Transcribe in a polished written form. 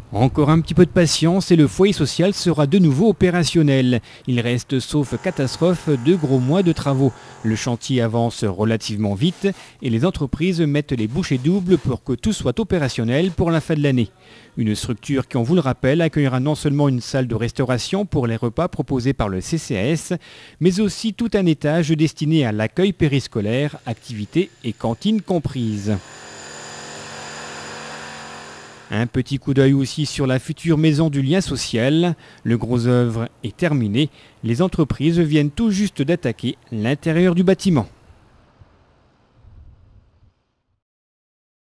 Encore un petit peu de patience et le foyer social sera de nouveau opérationnel. Il reste, sauf catastrophe, 2 gros mois de travaux. Le chantier avance relativement vite et les entreprises mettent les bouchées doubles pour que tout soit opérationnel pour la fin de l'année. Une structure qui, on vous le rappelle, accueillera non seulement une salle de restauration pour les repas proposés par le CCAS, mais aussi tout un étage destiné à l'accueil périscolaire, activités et cantines comprises. Un petit coup d'œil aussi sur la future maison du lien social. Le gros œuvre est terminé. Les entreprises viennent tout juste d'attaquer l'intérieur du bâtiment.